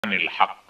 عن الحق.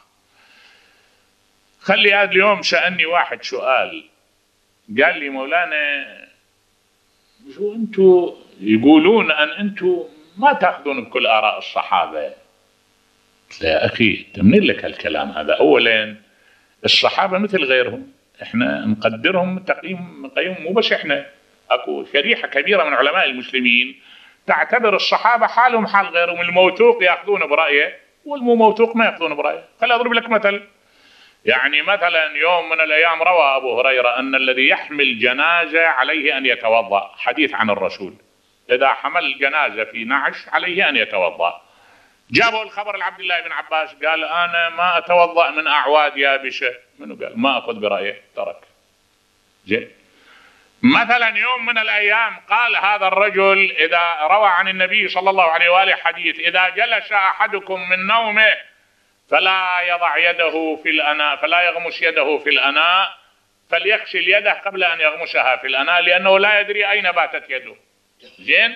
خلي هذا اليوم سألني واحد سؤال، قال لي مولانا شو انتوا يقولون ان انتوا ما تاخذون بكل آراء الصحابة. قلت له يا اخي تمنين لك هالكلام هذا؟ اولا الصحابة مثل غيرهم، احنا نقدرهم نقيم مو بس احنا، اكو شريحة كبيرة من علماء المسلمين تعتبر الصحابة حالهم حال غيرهم، الموثوق ياخذون برأيه والمو موثوق ما ياخذون برأيه. خلي اضرب لك مثل، يعني مثلا يوم من الايام روى ابو هريرة ان الذي يحمل جنازة عليه ان يتوضأ، حديث عن الرسول، اذا حمل جنازة في نعش عليه ان يتوضأ. جابوا الخبر لعبد الله بن عباس، قال انا ما اتوضأ من اعواد يابسة. منو قال؟ ما اخذ برأيه، ترك. زين. مثلا يوم من الايام قال هذا الرجل اذا روى عن النبي صلى الله عليه واله حديث: اذا جلس احدكم من نومه فلا يضع يده في الاناء، فلا يغمس يده في الاناء، فليغسل يده قبل ان يغمسها في الاناء لانه لا يدري اين باتت يده. زين.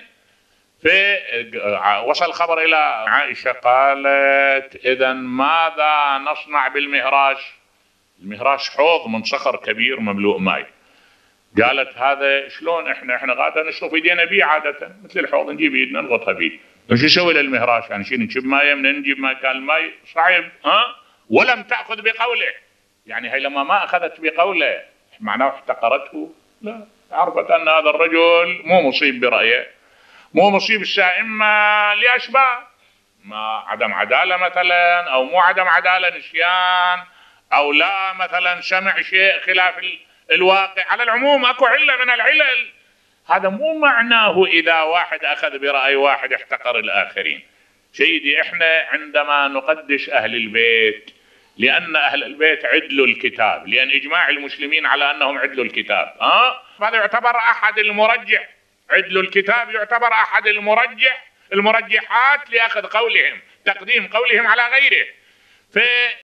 وصل الخبر الى عائشه، قالت: اذا ماذا نصنع بالمهراج؟ المهراج حوض من صخر كبير مملوء ماء. قالت: هذا شلون احنا غاده نشرب ايدينا بيه عاده، مثل الحوض نجيب ايدنا نغطها بيه، ايش نسوي للمهراج؟ يعني شنو نجيب ماء من نجيب مكان الماء صعب؟ ولم تاخذ بقوله، يعني هي لما ما اخذت بقوله معناه احتقرته؟ لا، عرفت ان هذا الرجل مو مصيب برايه، مو مصيب اما لاسباب، ما عدم عداله مثلا، او مو عدم عداله نسيان، او لا مثلا سمع شيء خلاف الواقع. على العموم اكو عله من العلل، هذا مو معناه اذا واحد اخذ براي واحد احتقر الاخرين. سيدي احنا عندما نقدس اهل البيت، لان اهل البيت عدلوا الكتاب، لان اجماع المسلمين على انهم عدلوا الكتاب، هذا يعتبر احد المرجح، عدل الكتاب يعتبر احد المرجحات لاخذ قولهم، تقديم قولهم على غيره.